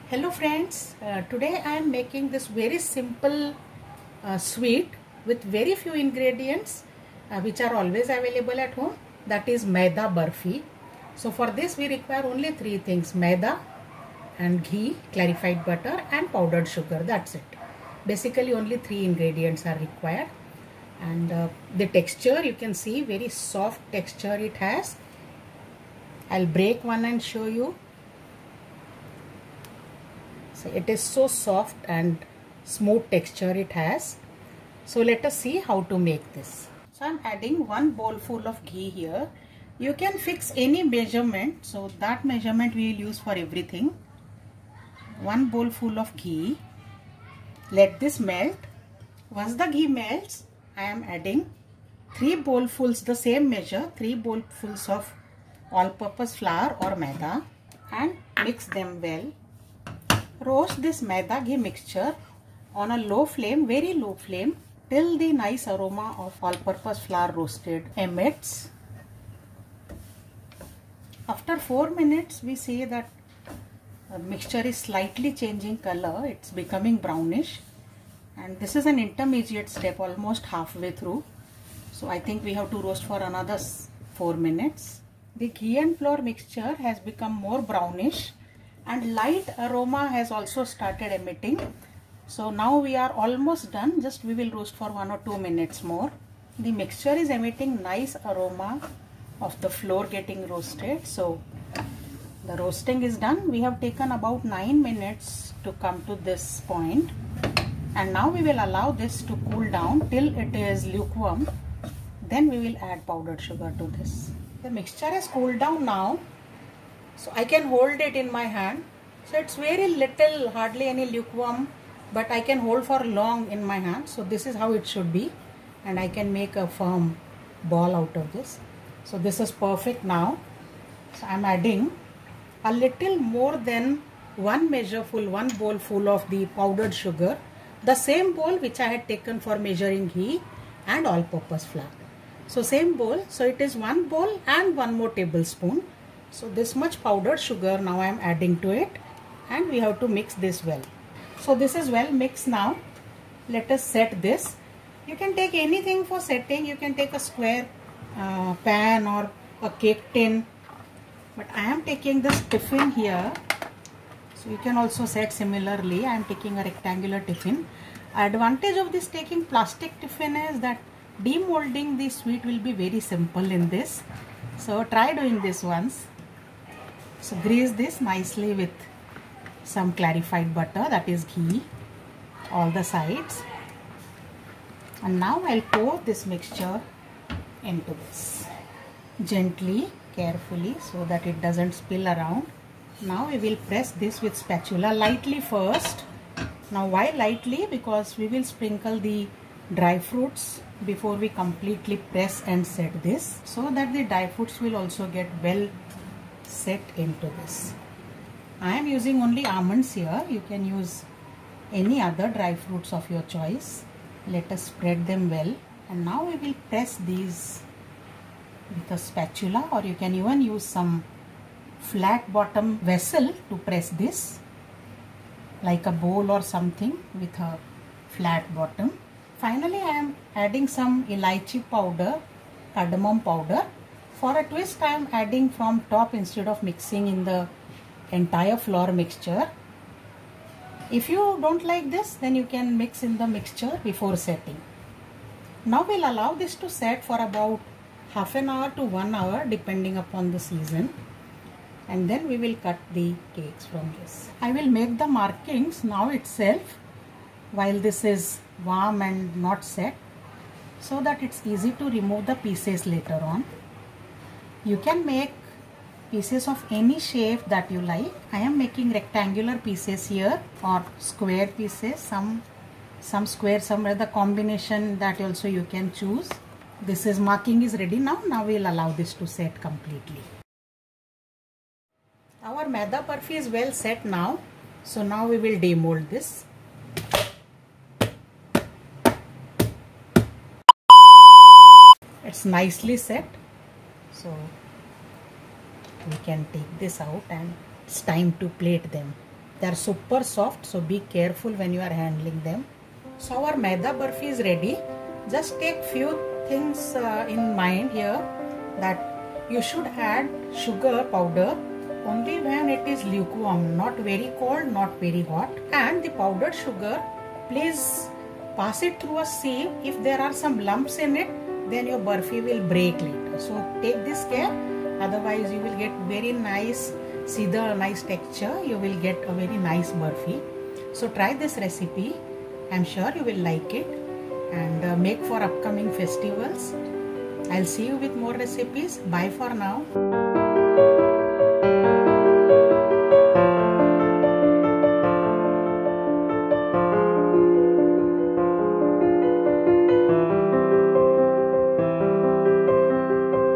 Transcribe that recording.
Hello friends, today I am making this very simple sweet with very few ingredients which are always available at home, that is maida barfi. So for this we require only three things: maida and ghee, clarified butter and powdered sugar. That's it. Basically only three ingredients are required, and the texture you can see, very soft texture it has. I'll break one and show you. So it is so soft and smooth texture it has. So let us see how to make this. So I'm adding one bowl full of ghee here. You can fix any measurement, so that measurement we will use for everything. One bowl full of ghee. Let this melt. Once the ghee melts, I am adding 3 bowlfuls, the same measure, 3 bowlfuls of all-purpose flour or maida, and mix them well. Roast this maida ghee mixture on a low flame, very low flame, till the nice aroma of all-purpose flour roasted emits. After 4 minutes, we see that the mixture is slightly changing color. It's becoming brownish, and this is an intermediate step, almost halfway through. So I think we have to roast for another 4 minutes. The ghee and flour mixture has become more brownish, and light aroma has also started emitting. So now we are almost done. Just we will roast for 1 or 2 minutes more. The mixture is emitting nice aroma of the flour getting roasted. So the roasting is done. We have taken about 9 minutes to come to this point, and now we will allow this to cool down till it is lukewarm. Then we will add powdered sugar to this. The mixture has cooled down now, so I can hold it in my hand. So it's very little, hardly any lukewarm, but I can hold for long in my hand. So this is how it should be, and I can make a firm ball out of this. So this is perfect now. So I'm adding a little more than one bowl full of the powdered sugar, the same bowl which I had taken for measuring ghee and all-purpose flour. So same bowl, so it is 1 bowl and 1 more tablespoon. So this much powdered sugar now I am adding to it, and we have to mix this well. So this is well mixed now. Let us set this. You can take anything for setting. You can take a square pan or a cake tin, but I am taking this tiffin here. So you can also set similarly. I am taking a rectangular tiffin. Advantage of this taking plastic tiffin is that demolding the sweet will be very simple in this. So try doing this once. So grease this nicely with some clarified butter, that is ghee, all the sides. And now I'll pour this mixture into this gently, carefully, so that it doesn't spill around. Now we will press this with spatula lightly first. Now why lightly? Because we will sprinkle the dry fruits before we completely press and set this, so that the dry fruits will also get well set into this. I am using only almonds here. You can use any other dry fruits of your choice. Let us spread them well, and now we will press these with a spatula, or you can even use some flat bottom vessel to press this, like a bowl or something with a flat bottom. Finally, I am adding some elaichi powder, cardamom powder. For a twist, I am adding from top instead of mixing in the entire flour mixture. If you don't like this, then you can mix in the mixture before setting. Now we'll allow this to set for about half an hour to 1 hour depending upon the season, and then we will cut the cakes from this. I will make the markings now itself while this is warm and not set, so that it's easy to remove the pieces later on. You can make pieces of any shape that you like. I am making rectangular pieces here, or square pieces, some square, some other combination that also you can choose. This is marking is ready now. Now we'll allow this to set completely. Our maida barfi is well set now. So now we will demold this. It's nicely set. So we can take this out, and it's time to plate them. They are super soft, so be careful when you are handling them. So our maida barfi is ready. Just take few things in mind here, that you should add sugar powder only when it is lukewarm, not very cold, not very hot. And the powdered sugar, please pass it through a sieve. If there are some lumps in it, then your barfi will break later. So take this care, otherwise you will get very nice, see the nice texture, you will get a very nice barfi. So try this recipe, I'm sure you will like it, and make for upcoming festivals. I'll see you with more recipes. Bye for now.